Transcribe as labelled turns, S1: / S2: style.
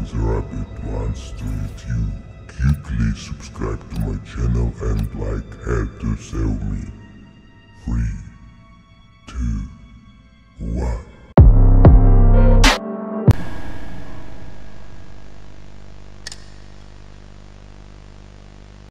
S1: the rabbit wants to eat you. Quickly subscribe to my channel and like how to save me.